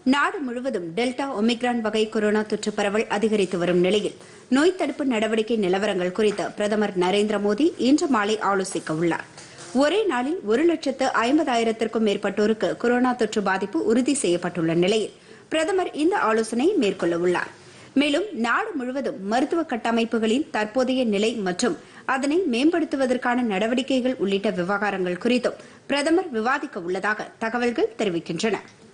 நாடு முழுவதும் delta omicron வகை கொரோனா தொற்று பரவல் அதிகரித்து வரும் நிலையில் நோய் தடுப்பு நடவடிக்கை நிலவரங்கள் குறித்து பிரதமர் நரேந்திர மோடி இன்று மாலை ஆலோசிக்க உள்ளார். ஒரே நாளில் 1,50,000க்கும் மேற்பட்டோருக்கு கொரோனா தொற்று பாதிப்பு உறுதி செய்யப்பட்டுள்ள நிலையில் பிரதமர் இந்த ஆலோசனையை மேற்கொள்ள உள்ளார். மேலும் நாடு முழுவதும் மருத்துவ கட்டமைப்புகளின் தற்போதைய நிலை மற்றும் அதனை மேம்படுத்துவதற்கான நடவடிக்கைகள் உள்ளிட்ட விவகாரங்கள் குறித்தும் பிரதமர் விவாதிக்க உள்ளதாக தகவல்கள் தெரிவிக்கின்றன.